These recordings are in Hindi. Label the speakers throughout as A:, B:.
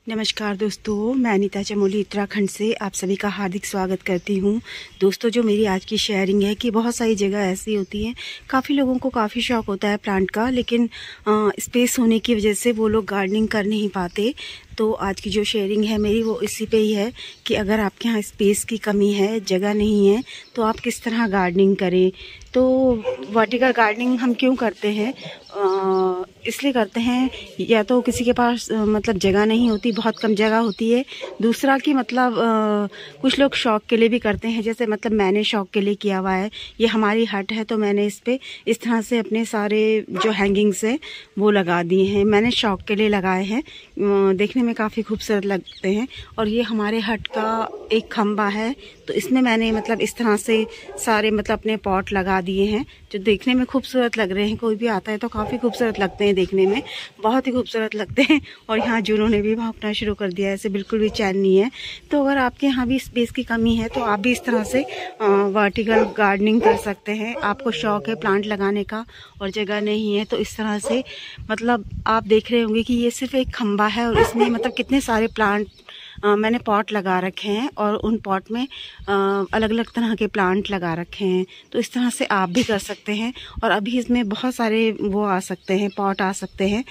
A: नमस्कार दोस्तों, मैं अनीता चमोली उत्तराखंड से आप सभी का हार्दिक स्वागत करती हूँ। दोस्तों, जो मेरी आज की शेयरिंग है कि बहुत सारी जगह ऐसी होती हैं, काफ़ी लोगों को काफ़ी शौक़ होता है प्लांट का, लेकिन स्पेस होने की वजह से वो लोग गार्डनिंग कर नहीं पाते। तो आज की जो शेयरिंग है मेरी वो इसी पे ही है कि अगर आपके यहाँ स्पेस की कमी है, जगह नहीं है, तो आप किस तरह गार्डनिंग करें। तो वर्टिकल गार्डनिंग हम क्यों करते हैं? इसलिए करते हैं, या तो किसी के पास मतलब जगह नहीं होती, बहुत कम जगह होती है। दूसरा कि मतलब कुछ लोग शौक़ के लिए भी करते हैं, जैसे मतलब मैंने शौक़ के लिए किया हुआ है। ये हमारी हट है तो मैंने इस पे इस तरह से अपने सारे जो हैंगिंग्स हैं वो लगा दिए हैं। मैंने शौक़ के लिए लगाए हैं, देखने में काफ़ी खूबसूरत लगते हैं। और ये हमारे हट का एक खंबा है, तो इसमें मैंने मतलब इस तरह से सारे मतलब अपने पॉट लगा दिए हैं जो देखने में खूबसूरत लग रहे हैं। कोई भी आता है तो काफ़ी खूबसूरत लगते हैं, देखने में बहुत ही खूबसूरत लगते हैं। और यहाँ जुनों ने भी भौंकना शुरू कर दिया है, ऐसे बिल्कुल भी चैन नहीं है। तो अगर आपके यहाँ भी स्पेस की कमी है तो आप भी इस तरह से वर्टिकल गार्डनिंग कर सकते हैं। आपको शौक़ है प्लांट लगाने का और जगह नहीं है, तो इस तरह से मतलब आप देख रहे होंगे कि ये सिर्फ एक खंबा है और इसमें मतलब कितने सारे प्लांट मैंने पॉट लगा रखे हैं और उन पॉट में अलग अलग तरह के प्लांट लगा रखे हैं। तो इस तरह से आप भी कर सकते हैं। और अभी इसमें बहुत सारे वो आ सकते हैं, पॉट आ सकते हैं,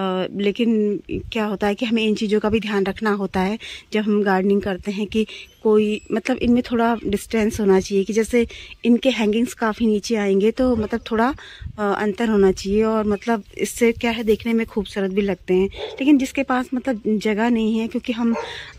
A: लेकिन क्या होता है कि हमें इन चीज़ों का भी ध्यान रखना होता है जब हम गार्डनिंग करते हैं कि कोई मतलब इनमें थोड़ा डिस्टेंस होना चाहिए, कि जैसे इनके हैंगिंग्स काफ़ी नीचे आएंगे तो मतलब थोड़ा अंतर होना चाहिए। और मतलब इससे क्या है, देखने में खूबसूरत भी लगते हैं। लेकिन जिसके पास मतलब जगह नहीं है, क्योंकि हम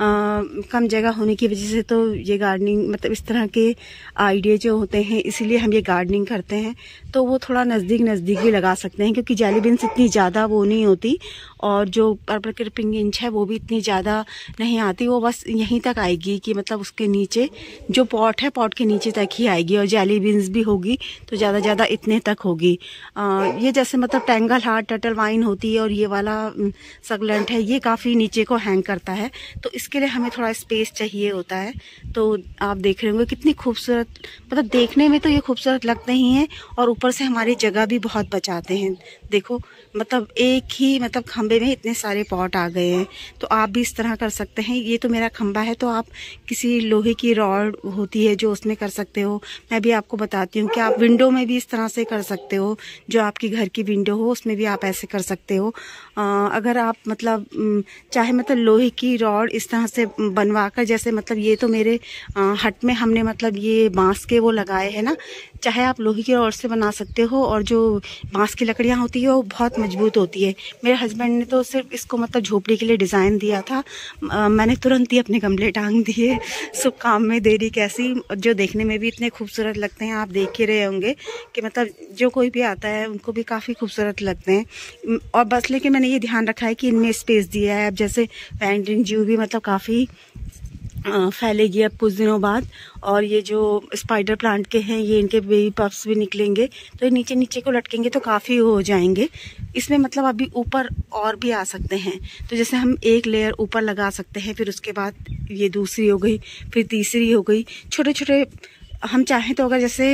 A: कम जगह होने की वजह से तो ये गार्डनिंग मतलब इस तरह के आइडिया जो होते हैं, इसीलिए हम ये गार्डनिंग करते हैं। तो वो थोड़ा नज़दीक नज़दीक भी लगा सकते हैं, क्योंकि जैली बीन्स इतनी ज़्यादा वो नहीं होती और जो पर्पल क्रीपिंग इंच है वो भी इतनी ज़्यादा नहीं आती। वो बस यहीं तक आएगी कि मतलब उसके नीचे जो पॉट है, पॉट के नीचे तक ही आएगी। और जैली बीन्स भी होगी तो ज़्यादा इतने तक होगी। ये जैसे मतलब टेंगल हार्ट, टर्टल वाइन होती है और ये वाला सगलेंट है, ये काफ़ी नीचे को हैंग करता है, तो इसके लिए हमें थोड़ा स्पेस चाहिए होता है। तो आप देख रहे होंगे कितनी खूबसूरत, मतलब देखने में तो ये खूबसूरत लगते ही हैं और ऊपर से हमारी जगह भी बहुत बचाते हैं। देखो मतलब एक ही मतलब खंबे में इतने सारे पॉट आ गए हैं। तो आप भी इस तरह कर सकते हैं। ये तो मेरा खंबा है, तो आप किसी लोहे की रॉड होती है जो उसमें कर सकते हो। मैं भी आपको बताती हूँ कि आप विंडो में भी इस तरह से कर सकते हो, जो आपकी घर की विंडो हो उसमें भी आप ऐसे कर सकते हो। अगर आप मतलब चाहे मतलब लोहे की रॉड इस तरह से बनवा कर, जैसे मतलब ये तो मेरे हट में हमने मतलब ये बांस के वो लगाए हैं ना, चाहे आप लोहे की रॉड से बना सकते हो। और जो बांस की लकड़ियाँ होती है वो बहुत मजबूत होती है। मेरे हस्बैंड ने तो सिर्फ इसको मतलब झोपड़ी के लिए डिज़ाइन दिया था, मैंने तुरंत ही अपने गमले टांग दिए। शुभ काम में देरी कैसी, जो देखने में भी इतने खूबसूरत लगते हैं। आप देख ही रहे होंगे कि मतलब जो कोई भी आता है उनको भी काफ़ी खूबसूरत लगते हैं। और बस लेकिन मैंने ये ध्यान रखा है कि इनमें स्पेस दिया है। अब जैसे पेंटिंग जू भी मतलब काफ़ी फैलेगी अब कुछ दिनों बाद। और ये जो स्पाइडर प्लांट के हैं, ये इनके बेबी पफ्स भी निकलेंगे, तो ये नीचे नीचे को लटकेंगे तो काफ़ी हो जाएंगे। इसमें मतलब अभी ऊपर और भी आ सकते हैं, तो जैसे हम एक लेयर ऊपर लगा सकते हैं, फिर उसके बाद ये दूसरी हो गई, फिर तीसरी हो गई। छोटे छोटे हम चाहें तो अगर जैसे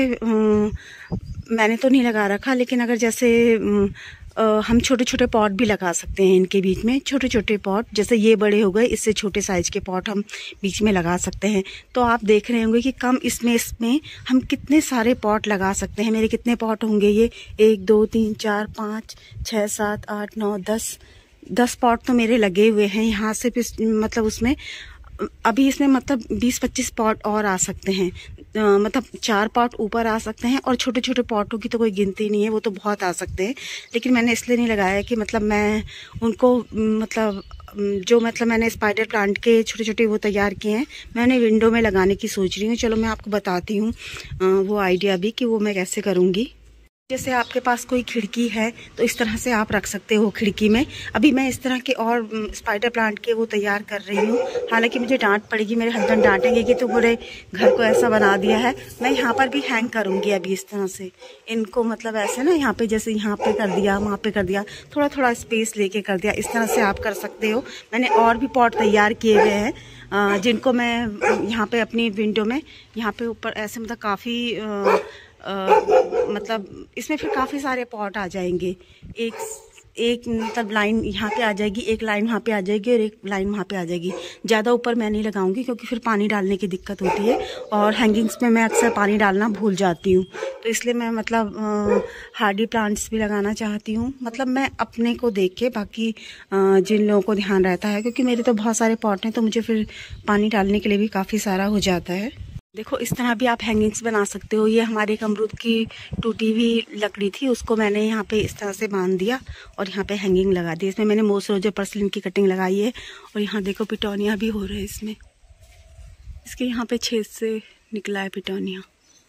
A: मैंने तो नहीं लगा रखा, लेकिन अगर जैसे हम छोटे छोटे पॉट भी लगा सकते हैं इनके बीच में। छोटे छोटे पॉट जैसे ये बड़े हो गए, इससे छोटे साइज के पॉट हम बीच में लगा सकते हैं। तो आप देख रहे होंगे कि कम इसमें हम कितने सारे पॉट लगा सकते हैं। मेरे कितने पॉट होंगे ये, 1 2 3 4 5 6 7 8 9 10 पॉट तो मेरे लगे हुए हैं यहाँ से। मतलब उसमें अभी इसमें मतलब 20-25 पॉट और आ सकते हैं। मतलब 4 पॉट ऊपर आ सकते हैं और छोटे छोटे पॉटों की तो कोई गिनती नहीं है, वो तो बहुत आ सकते हैं। लेकिन मैंने इसलिए नहीं लगाया कि मतलब मैं उनको मतलब जो मतलब मैंने स्पाइडर प्लांट के छोटे छोटे वो तैयार किए हैं, मैंने विंडो में लगाने की सोच रही हूँ। चलो मैं आपको बताती हूँ वो आइडिया भी कि वो मैं कैसे करूँगी। जैसे आपके पास कोई खिड़की है तो इस तरह से आप रख सकते हो खिड़की में। अभी मैं इस तरह के और स्पाइडर प्लांट के वो तैयार कर रही हूँ। हालांकि मुझे डांट पड़ेगी, मेरे हस्बैंड डांटेंगे कि तू पूरे घर को ऐसा बना दिया है। मैं यहाँ पर भी हैंग करूँगी अभी इस तरह से इनको, मतलब ऐसे ना यहाँ पे जैसे यहाँ पे कर दिया, वहाँ पे कर दिया, थोड़ा थोड़ा स्पेस लेके कर दिया। इस तरह से आप कर सकते हो। मैंने और भी पॉट तैयार किए हुए हैं जिनको मैं यहाँ पे अपनी विंडो में यहाँ पे ऊपर ऐसे मतलब काफ़ी मतलब इसमें फिर काफ़ी सारे पॉट आ जाएंगे। एक एक मतलब लाइन यहाँ पे आ जाएगी, एक लाइन वहाँ पे आ जाएगी और एक लाइन वहाँ पे आ जाएगी। ज़्यादा ऊपर मैं नहीं लगाऊंगी क्योंकि फिर पानी डालने की दिक्कत होती है, और हैंगिंग्स में मैं अक्सर पानी डालना भूल जाती हूँ। तो इसलिए मैं मतलब हार्डी प्लांट्स भी लगाना चाहती हूँ, मतलब मैं अपने को देख के, बाकी जिन लोगों को ध्यान रहता है, क्योंकि मेरे तो बहुत सारे पॉट हैं तो मुझे फिर पानी डालने के लिए भी काफ़ी सारा हो जाता है। देखो इस तरह भी आप हैंगिंग्स बना सकते हो। ये हमारे एक अमरूद की टूटी हुई लकड़ी थी, उसको मैंने यहाँ पे इस तरह से बांध दिया और यहाँ पे हैंगिंग लगा दी। इसमें मैंने मोस रोजे पर्सलिन की कटिंग लगाई है, और यहाँ देखो पिटोनिया भी हो रहे हैं इसमें, इसके यहाँ पे छेद से निकला है पिटोनिया।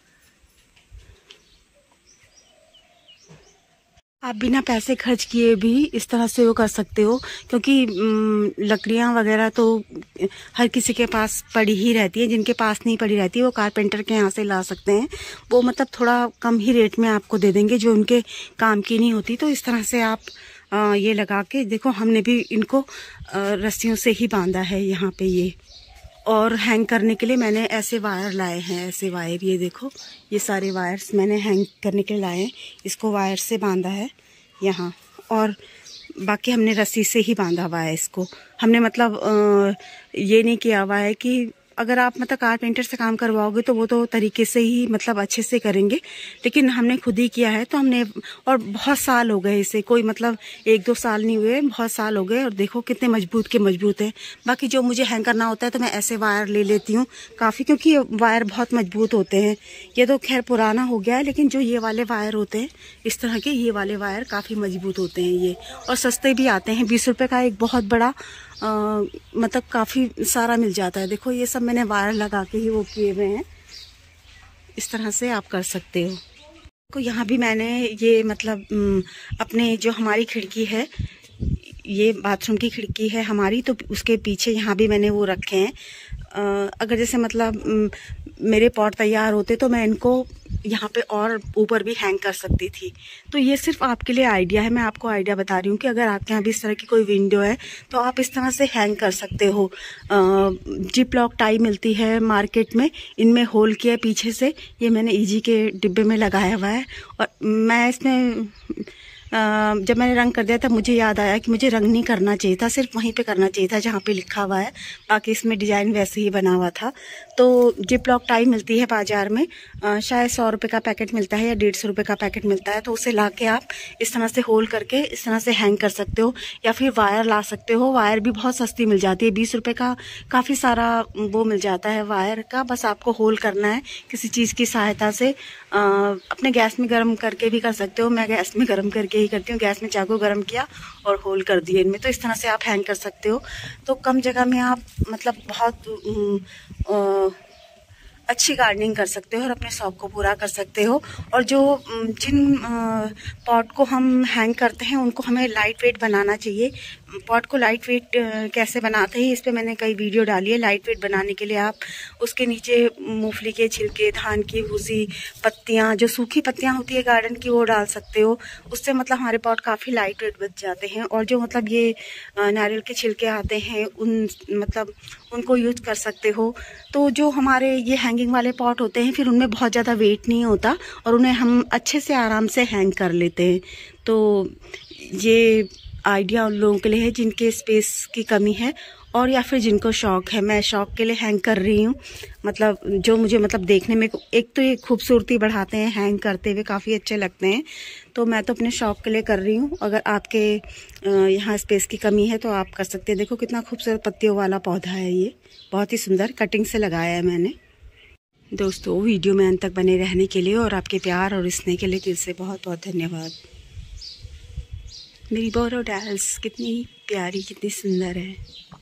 A: आप बिना पैसे खर्च किए भी इस तरह से वो कर सकते हो, क्योंकि लकड़ियाँ वगैरह तो हर किसी के पास पड़ी ही रहती है। जिनके पास नहीं पड़ी रहती है वो कारपेंटर के यहाँ से ला सकते हैं। वो मतलब थोड़ा कम ही रेट में आपको दे देंगे, जो उनके काम की नहीं होती। तो इस तरह से आप ये लगा के देखो, हमने भी इनको रस्सियों से ही बांधा है यहाँ पे ये। और हैंग करने के लिए मैंने ऐसे वायर लाए हैं, ऐसे वायर, ये देखो ये सारे वायर्स मैंने हैंग करने के लिए लाए हैं। इसको वायर से बांधा है यहाँ, और बाकी हमने रस्सी से ही बांधा हुआ है इसको। हमने मतलब ये नहीं किया हुआ है कि अगर आप मतलब कारपेंटर से काम करवाओगे तो वो तो तरीके से ही मतलब अच्छे से करेंगे, लेकिन हमने खुद ही किया है। तो हमने, और बहुत साल हो गए इसे, कोई मतलब 1-2 साल नहीं हुए, बहुत साल हो गए। और देखो कितने मजबूत के मजबूत है। बाकी जो मुझे हैंग करना होता है तो मैं ऐसे वायर ले लेती हूँ काफ़ी, क्योंकि वायर बहुत मजबूत होते हैं। ये तो खैर पुराना हो गया है, लेकिन जो ये वाले वायर होते हैं इस तरह के, ये वाले वायर काफ़ी मजबूत होते हैं ये, और सस्ते भी आते हैं। 20 रुपये का एक बहुत बड़ा मतलब काफ़ी सारा मिल जाता है। देखो ये सब मैंने वायर लगा के ही वो किए हुए हैं। इस तरह से आप कर सकते हो। तो यहाँ भी मैंने ये मतलब अपने जो हमारी खिड़की है, ये बाथरूम की खिड़की है हमारी, तो उसके पीछे यहाँ भी मैंने वो रखे हैं। अगर जैसे मतलब मेरे पॉट तैयार होते तो मैं इनको यहाँ पे और ऊपर भी हैंग कर सकती थी। तो ये सिर्फ आपके लिए आइडिया है, मैं आपको आइडिया बता रही हूँ कि अगर आपके यहाँ भी इस तरह की कोई विंडो है तो आप इस तरह से हैंग कर सकते हो। जिप लॉक टाई मिलती है मार्केट में, इनमें होल किया पीछे से, ये मैंने ईजी के डिब्बे में लगाया हुआ है। और मैं इसमें जब मैंने रंग कर दिया तब मुझे याद आया कि मुझे रंग नहीं करना चाहिए था, सिर्फ वहीं पे करना चाहिए था जहाँ पे लिखा हुआ है। बाकी इसमें डिज़ाइन वैसे ही बना हुआ था। तो जिप लॉक टाई मिलती है बाज़ार में, शायद 100 रुपये का पैकेट मिलता है या 150 रुपये का पैकेट मिलता है। तो उसे ला के आप इस तरह से होल करके इस तरह से हैंग कर सकते हो, या फिर वायर ला सकते हो। वायर भी बहुत सस्ती मिल जाती है, 20 रुपये का काफ़ी सारा वो मिल जाता है वायर का। बस आपको होल करना है किसी चीज़ की सहायता से। अपने गैस में गर्म करके भी कर सकते हो, मैं गैस में गर्म करके ही करती हूँ। गैस में चाकू गर्म किया और होल कर दिए इनमें, तो इस तरह से आप हैंग कर सकते हो। तो कम जगह में आप मतलब बहुत अच्छी गार्डनिंग कर सकते हो और अपने शौक को पूरा कर सकते हो। और जो जिन पॉट को हम हैंग करते हैं उनको हमें लाइट वेट बनाना चाहिए। पॉट को लाइट वेट कैसे बनाते हैं इस पे मैंने कई वीडियो डाली है। लाइट वेट बनाने के लिए आप उसके नीचे मूंगफली के छिलके, धान की भूसी, पत्तियां, जो सूखी पत्तियां होती है गार्डन की, वो डाल सकते हो। उससे मतलब हमारे पॉट काफ़ी लाइट वेट बच जाते हैं। और जो मतलब ये नारियल के छिलके आते हैं उनको यूज कर सकते हो। तो जो हमारे ये हैंगिंग वाले पॉट होते हैं फिर उनमें बहुत ज़्यादा वेट नहीं होता और उन्हें हम अच्छे से आराम से हैंग कर लेते हैं। तो ये आइडिया उन लोगों के लिए है जिनके स्पेस की कमी है और या फिर जिनको शौक है। मैं शौक के लिए हैंग कर रही हूँ, मतलब जो मुझे मतलब देखने में एक तो ये खूबसूरती बढ़ाते हैं, हैंग करते हुए काफ़ी अच्छे लगते हैं। तो मैं तो अपने शौक के लिए कर रही हूँ। अगर आपके यहाँ स्पेस की कमी है तो आप कर सकते हैं। देखो कितना खूबसूरत पत्तियों वाला पौधा है, ये बहुत ही सुंदर कटिंग से लगाया है मैंने। दोस्तों वीडियो में अंत तक बने रहने के लिए और आपके प्यार और स्नेह के लिए दिल से बहुत बहुत धन्यवाद। मेरी बोरोडाल्स कितनी प्यारी, कितनी सुंदर है।